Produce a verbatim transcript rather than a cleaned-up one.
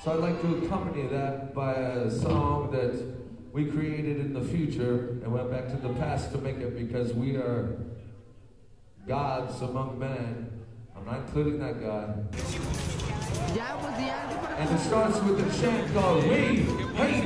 So I'd like to accompany that by a song that we created in the future and went back to the past to make it because we are gods among men. I'm not including that guy. And it starts with a chant called We Hate